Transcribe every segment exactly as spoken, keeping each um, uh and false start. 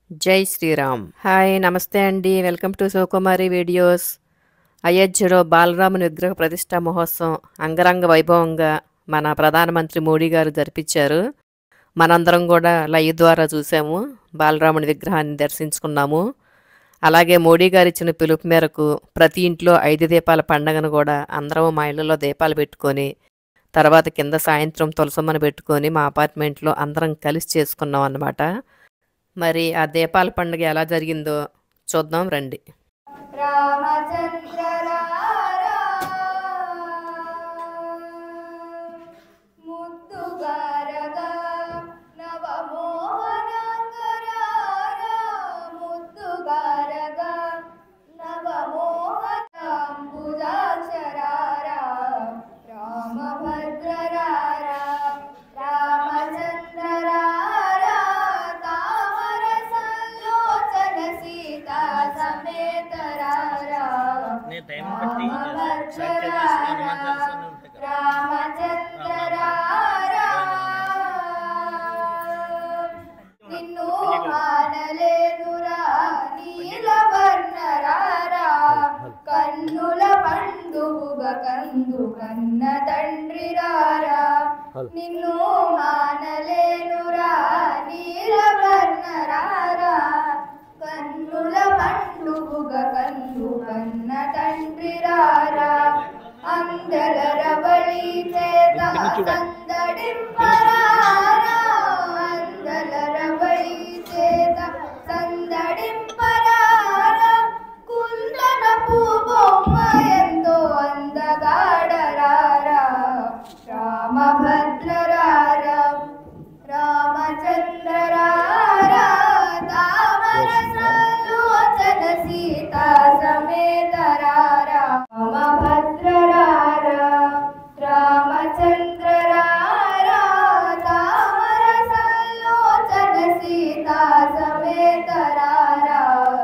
జై శ్రీరామ్. హాయ్, నమస్తే అండి. Welcome to Sivakumari videos. అయోధ్యలో బాలరాముని విగ్రహ ప్రతిష్ఠా మహోత్సవం అంగరంగ వైభవంగా మన ప్రధానమంత్రి మోడీ గారు జరిపించారు. మనందరం కూడా లైవ్ ద్వారా చూసాము, బాలరాముని విగ్రహాన్ని దర్శించుకున్నాము. అలాగే మోడీ గారు ఇచ్చిన పిలుపు మేరకు ప్రతి ఇంట్లో ఐదు దీపాల పండగను కూడా అందరం మా ఇళ్లలో దీపాలు పెట్టుకొని, తర్వాత కింద సాయంత్రం తులసమ్మను పెట్టుకొని మా అపార్ట్మెంట్లో అందరం కలిసి చేసుకున్నాం అన్నమాట. మరి ఆ దీపాల పండుగ ఎలా జరిగిందో చూద్దాం రండి. రామచంద్ర ముద్దుగారగా నవమోహనంగరారా ముద్దుగారగా నవమోహనాంబుజాక్షరారా రామభద్రరారా రామచంద్రరారా తామర సంలోచన సీతా సమేతరారా రామచంద్రరారా నిన్ను కానలేనురా నీలవర్ణరారా కన్నుల పండుగ కందు కన్న తండ్రిరారా నిన్ను మానలేనురా నీలవర్ణరారా కన్నుల పండుగ కందు కన్న తండ్రిరారా అందర బలి చేత సందడింపరారా అందర బలి చేత సందడింపరారా కుందనపు బొమ్మ ఎంతో అందగాడరారా రామభద్రరారా రామచంద్రరారా తామర సంలోచన సీతా సమేతరారా రామభద్రరారా రామచంద్రరారా తామర సంలోచన సీతా సమేతరారా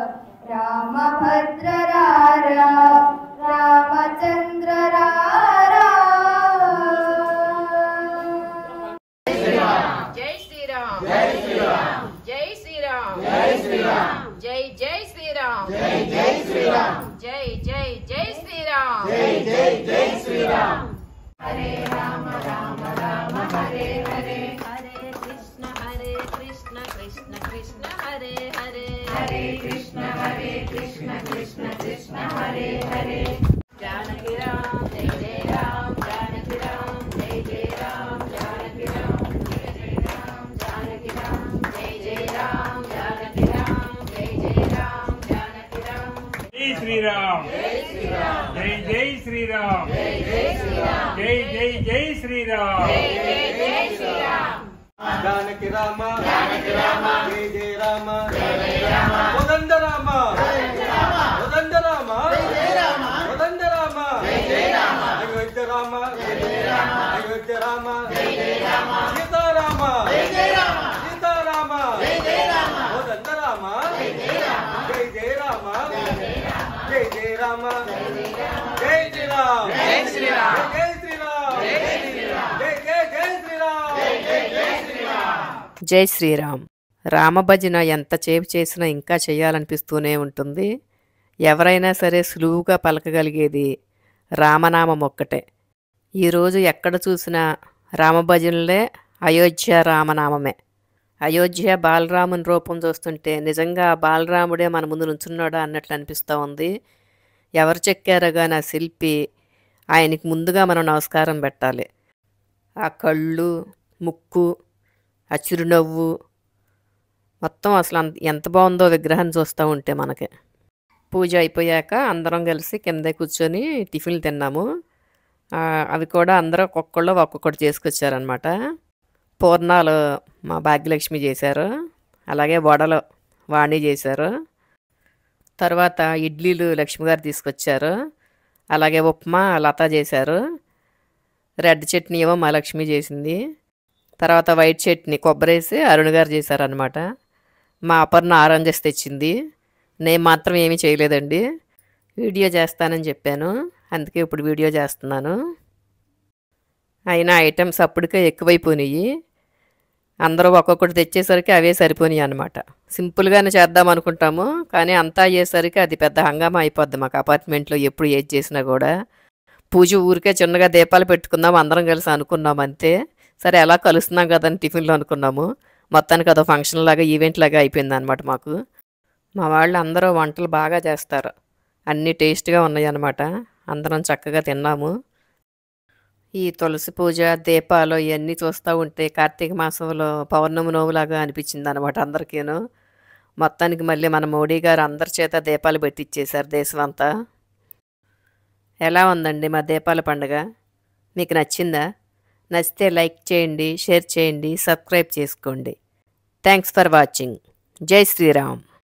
రామభద్రరారా రామచంద్రరారా జై శ్రీరామ్ జై శ్రీరామ్ జై శ్రీరామ్ జై శ్రీరామ్ జై జై శ్రీరామ్ జై జై శ్రీరామ్ జై జై జై శ్రీరామ్ జై జై జై శ్రీరామ్ హరే రామ రామ రామ హరే హరే హరే కృష్ణ హరే కృష్ణ కృష్ణ కృష్ణ హరే హరే హరే కృష్ణ హరే కృష్ణ కృష్ణ కృష్ణ హరే హరే జానకి రామ్ జై జయ రామ్ జానకి రామ్ జై జయ రామ్ జానకి రామ్ జై జయ రామ్ జానకి రామ్ జై జయ రామ్ జానకి రామ్ జై జయ రామ్ జానకి రామ్ జై శ్రీరామ్ జై జై శ్రీరామ్ జై జై జై శ్రీరామ్ జానకి రామ జానకి రామ జై జయ రామ జై జయ రామ కోదండ రామ కోదండ రామ జై రామ కోదండ రామ జై రామ అయోధ్య రామ జై రామ అయోధ్య రామ జై రామ సీతారామ జై రామ సీతారామ జై రామ కోదండ రామ జై రామ జై జయ రామ జై జయ రామ జై శ్రీరామ్ జై శ్రీరామ్ జై శ్రీరామ్ జై శ్రీరామ్ జై జై జై శ్రీరామ్ జై జై జై శ్రీరామ్ జై శ్రీరామ్. రామభజన ఎంతసేపు చేసినా ఇంకా చేయాలనిపిస్తూనే ఉంటుంది. ఎవరైనా సరే సులువుగా పలకగలిగేది రామనామం ఒక్కటే. ఈరోజు ఎక్కడ చూసినా రామభజనలే, అయోధ్య రామనామమే. అయోధ్య బాలరాముని రూపం చూస్తుంటే నిజంగా ఆ బాలరాముడే మన ముందు నుంచున్నాడా అన్నట్లు అనిపిస్తూ ఉంది. ఎవరు చెక్కారో కానీ ఆ శిల్పి, ఆయనకి ముందుగా మనం నమస్కారం పెట్టాలి. ఆ కళ్ళు, ముక్కు, ఆ చిరునవ్వు మొత్తం అసలు అంత ఎంత బాగుందో విగ్రహం చూస్తూ ఉంటే మనకి. పూజ అయిపోయాక అందరం కలిసి కింద కూర్చొని టిఫిన్లు తిన్నాము. అవి కూడా అందరూ ఒక్కొక్కళ్ళు ఒక్కొక్కటి చేసుకొచ్చారనమాట. పూర్ణాలు మా భాగ్యలక్ష్మి చేశారు, అలాగే వడలు వాణి చేశారు. తర్వాత ఇడ్లీలు లక్ష్మి గారు తీసుకొచ్చారు, అలాగే ఉప్మా లత చేశారు. రెడ్ చట్నీ ఏమో మా లక్ష్మి చేసింది. తర్వాత వైట్ చట్నీ కొబ్బరేసి అరుణ్ గారు చేశారనమాట. మా అపర్ణ ఆరెంజెస్ తెచ్చింది. నేను మాత్రం ఏమీ చేయలేదండి, వీడియో చేస్తానని చెప్పాను, అందుకే ఇప్పుడు వీడియో చేస్తున్నాను. అయినా ఐటమ్స్ అప్పటికే ఎక్కువైపోయినాయి. అందరూ ఒక్కొక్కటి తెచ్చేసరికి అవే సరిపోయాయి అనమాట. సింపుల్గానే చేద్దాం అనుకుంటాము, కానీ అంతా అయ్యేసరికి అది పెద్ద హంగామా అయిపోద్ది మాకు అపార్ట్మెంట్లో ఎప్పుడు ఏది చేసినా కూడా. పూజ ఊరికే చిన్నగా దీపాలు పెట్టుకుందాం అందరం కలిసి అనుకున్నాం అంతే. సరే ఎలా కలుస్తున్నాం కదని టిఫిన్లో అనుకున్నాము. మొత్తానికి అదో ఫంక్షన్ లాగా ఈవెంట్ లాగా అయిపోయింది అనమాట మాకు. మా వాళ్ళు అందరూ వంటలు బాగా చేస్తారు, అన్నీ టేస్ట్గా ఉన్నాయి అన్నమాట. అందరం చక్కగా తిన్నాము. ఈ తులసి పూజ దీపాలు ఇవన్నీ చూస్తూ ఉంటే కార్తీక మాసంలో పౌర్ణమి నోవులాగా అనిపించింది అనమాట అందరికీను. మొత్తానికి మళ్ళీ మన మోడీ గారు అందరి చేత దీపాలు పెట్టించేశారు దేశం అంతా. ఎలా ఉందండి మా దీపాల పండుగ? మీకు నచ్చిందా? నచ్చితే లైక్ చేయండి, షేర్ చేయండి, సబ్స్క్రైబ్ చేసుకోండి. Thanks for watching. జై శ్రీరామ్.